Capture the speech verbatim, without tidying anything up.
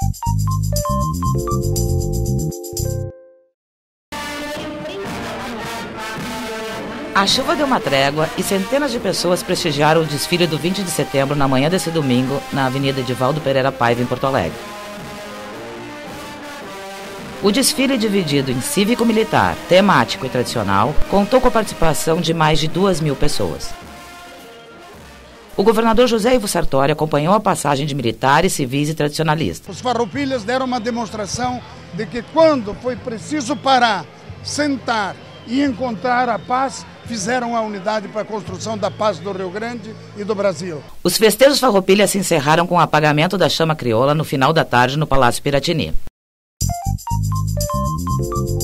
A chuva deu uma trégua e centenas de pessoas prestigiaram o desfile do vinte de setembro na manhã desse domingo na Avenida Edivaldo Pereira Paiva, em Porto Alegre. O desfile, dividido em cívico-militar, temático e tradicional, contou com a participação de mais de duas mil pessoas. O governador José Ivo Sartori acompanhou a passagem de militares, civis e tradicionalistas. Os farroupilhas deram uma demonstração de que quando foi preciso parar, sentar e encontrar a paz, fizeram a unidade para a construção da paz do Rio Grande e do Brasil. Os festejos farroupilha se encerraram com o apagamento da chama crioula no final da tarde no Palácio Piratini.